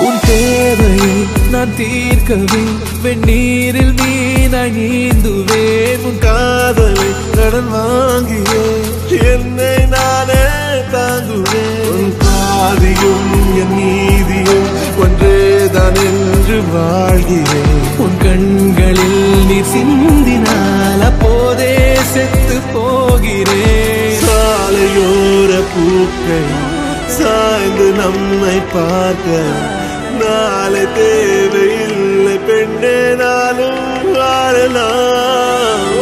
உன் தேவையை நான் தீர்க்கவே வெந்நீரில் மீனாய் நீந்துவேன். உன் காதலை கடன் வாங்கியே என்னை நானே தாங்குவேன். உன் பாதியும் என் நீதியும் ஒன்றேதான் என்று வாழ்கிறேன். உன் கண்களில் நீர் சிந்தினால் அப்போதே செத்து போகிறேன். சாலையோர பூக்கள் சாய்ந்து நம்மை பார்க்க நாளை தேவையில்லை பெண்ணே, நாளும் வாழலாம்.